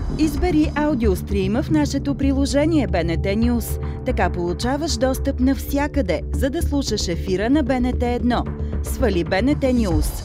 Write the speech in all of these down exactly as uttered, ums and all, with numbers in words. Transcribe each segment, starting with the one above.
Избери аудиострима в нашето приложение Б Н Т News. Така получаваш достъп навсякъде, за да слушаш ефира на Б Н Т едно. Свали Б Н Т News.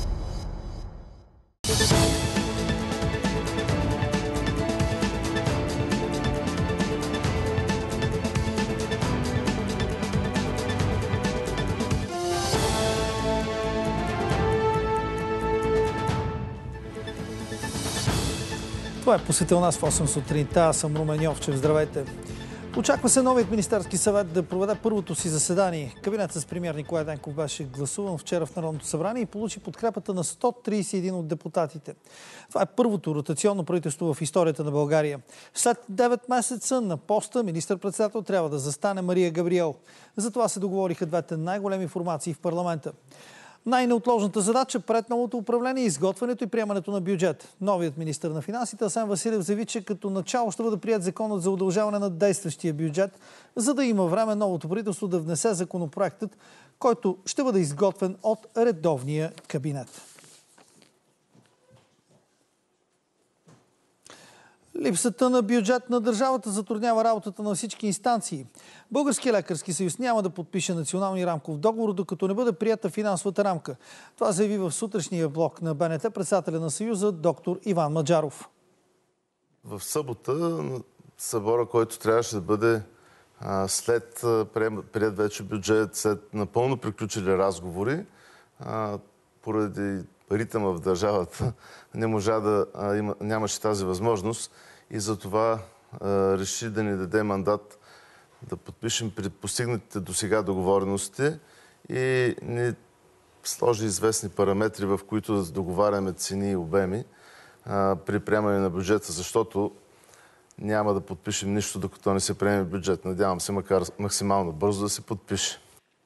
Това е посетил нас в осем сутринта. Аз съм Румен Йовчев. Здравейте! Очаква се новият министерски съвет да проведе първото си заседание. Кабинетът с премиер Николай Денков беше гласуван вчера в Народното събрание и получи подкрепата на сто тридесет и един от депутатите. Това е първото ротационно правителство в историята на България. След девет месеца на поста министър-председател трябва да застане Мария Габриел. За това се договориха двете най-големи формации в парламента. Най-неотложната задача пред новото управление е изготвянето и приемането на бюджет. Новият министър на финансите Асен Василев заяви, че като начало ще бъде приет законът за удължаване на действащия бюджет, за да има време новото правителство да внесе законопроектът, който ще бъде изготвен от редовния кабинет. Липсата на бюджет на държавата затруднява работата на всички инстанции. Българският лекарски съюз няма да подпише националния рамков договор, докато не бъде прията финансовата рамка. Това заяви в сутрешния блок на Б Н Т председателя на Съюза доктор Иван Маджаров. В събота събора, който трябваше да бъде а, след прият вече бюджет, след напълно приключили разговори, а, поради ритъма в държавата не можа да а, има, нямаше тази възможност и затова а, реши да ни даде мандат да подпишем при постигнатите до сега договорености и ни сложи известни параметри, в които да договаряме цени и обеми а, при приемане на бюджета, защото няма да подпишем нищо, докато не се приеме бюджет. Надявам се, макар максимално бързо да се подпише.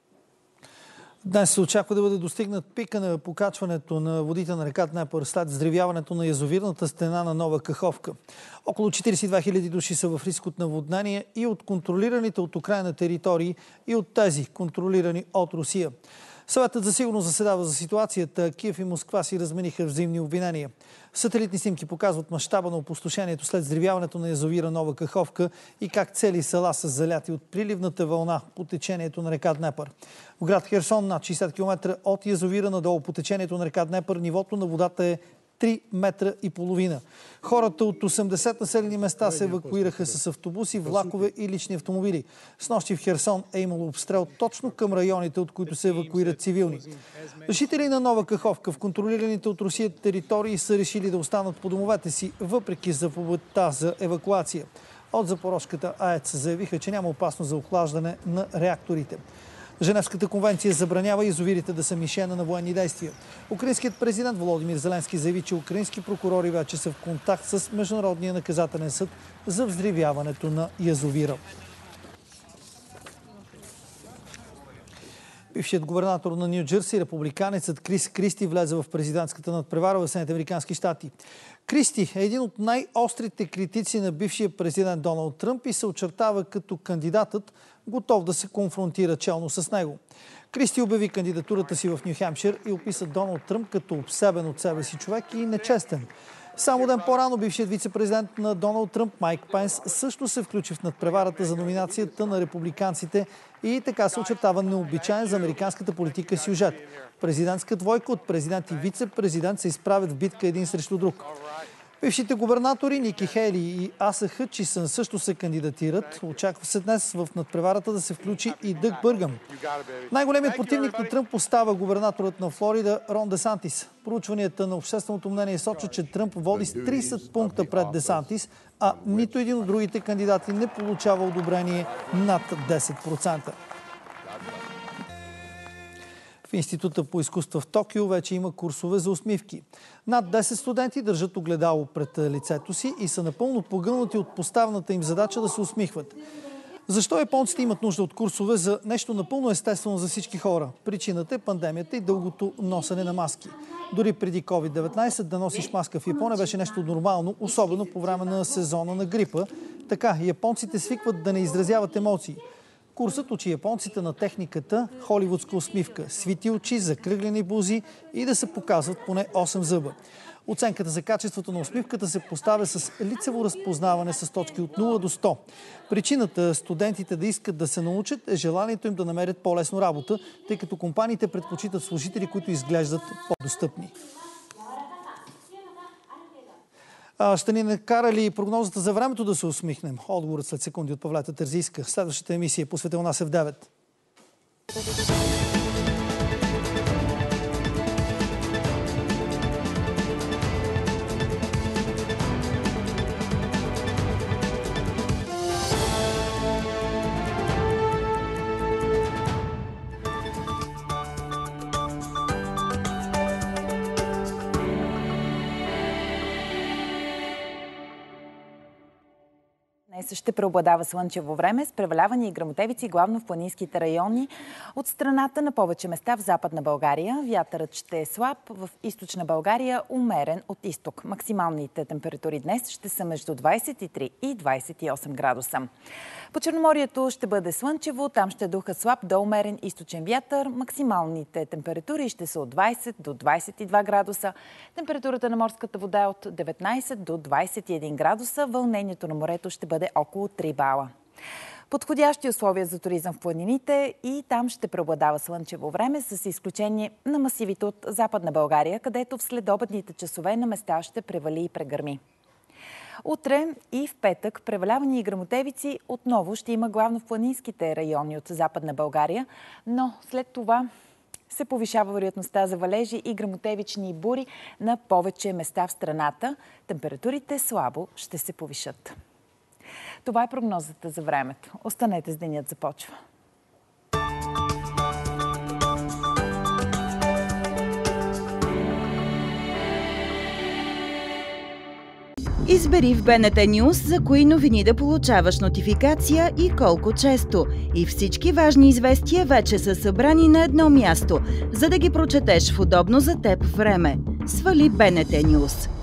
Днес се очаква да бъде достигнат пика на покачването на водите на река Днепър след взривяването на язовирната стена на Нова Каховка. Около четиридесет и две хиляди души са в риск от наводнение и от контролираните от Украйна територии и от тези контролирани от Русия. Съветът за сигурност заседава за ситуацията. Киев и Москва си размениха взаимни обвинения. Сателитни снимки показват мащаба на опустошението след взривяването на язовира Нова Каховка и как цели села са заляти от приливната вълна по течението на река Днепър. В град Херсон, над шейсет километра от язовира надолу по течението на река Днепър, нивото на водата е три метра и половина. Хората от осемдесет населени места се евакуираха с автобуси, влакове и лични автомобили. Снощи в Херсон е имало обстрел точно към районите, от които се евакуират цивилни. Жители на Нова Каховка в контролираните от Русия територии са решили да останат по домовете си, въпреки заповедта за евакуация. От Запорожката АЕЦ заявиха, че няма опасност за охлаждане на реакторите. Женевската конвенция забранява язовирите да са мишена на военни действия. Украинският президент Володимир Зеленски заяви, че украински прокурори вече са в контакт с Международния наказателен съд за взривяването на язовира. Бившият губернатор на Ню Джърси, републиканецът Крис Кристи, влезе в президентската надпревара в Съединените американски щати. Кристи е един от най-острите критици на бившия президент Доналд Тръмп и се очертава като кандидатът, готов да се конфронтира челно с него. Кристи обяви кандидатурата си в Ню Хемпшир и описа Доналд Тръмп като обсебен от себе си човек и нечестен. Само ден по-рано бившият вице-президент на Доналд Тръмп Майк Пенс също се включи в надпреварата за номинацията на републиканците и така се очертава необичайен за американската политика сюжет. Президентска двойка от президент и вице-президент се изправят в битка един срещу друг. Бившите губернатори Ники Хейли и Аса Хътчисън също се кандидатират. Очаква се днес в надпреварата да се включи и Дъг Бъргъм. Най-големият противник на Тръмп остава губернаторът на Флорида Рон Десантис. Проучванията на общественото мнение сочат, че Тръмп води с тридесет пункта пред Десантис, а нито един от другите кандидати не получава одобрение над десет процента. В Института по изкуства в Токио вече има курсове за усмивки. Над десет студенти държат огледало пред лицето си и са напълно погълнати от поставената им задача да се усмихват. Защо японците имат нужда от курсове за нещо напълно естествено за всички хора? Причината е пандемията и дългото носене на маски. Дори преди ковид деветнайсет да носиш маска в Япония беше нещо нормално, особено по време на сезона на грипа. Така, японците свикват да не изразяват емоции. Курсът учи японците на техниката холивудска усмивка, свити очи, закръглени бузи и да се показват поне осем зъба. Оценката за качеството на усмивката се поставя с лицево разпознаване с точки от нула до сто. Причината студентите да искат да се научат е желанието им да намерят по-лесно работа, тъй като компаниите предпочитат служители, които изглеждат по-достъпни. Ще ни накара ли прогнозата за времето да се усмихнем? Отговорът след секунди от Павлета Терзийска. Следващата емисия е посветена нас е в девет. Днес ще преобладава слънчево време с превалявани и гръмотевици, главно в планинските райони. От страната на повече места в Западна България вятърът ще е слаб, в Източна България умерен от изток. Максималните температури днес ще са между двадесет и три и двадесет и осем градуса. По Черноморието ще бъде слънчево, там ще духа слаб до умерен източен вятър. Максималните температури ще са от двадесет до двадесет и два градуса. Температурата на морската вода е от деветнадесет до двадесет и един градуса. Вълнението на морето ще бъде около три бала. Подходящи условия за туризъм в планините и там ще преобладава слънчево време, с изключение на масивите от Западна България, където в следобедните часове на места ще превали и прегърми. Утре и в петък превалявани и гръмотевици отново ще има главно в планинските райони от Западна България, но след това се повишава вероятността за валежи и гръмотевични бури на повече места в страната. Температурите слабо ще се повишат. Това е прогнозата за времето. Останете с денят започва. Избери в БНТ News за кои новини да получаваш нотификация и колко често. И всички важни известия вече са събрани на едно място, за да ги прочетеш в удобно за теб време. Свали БНТ News.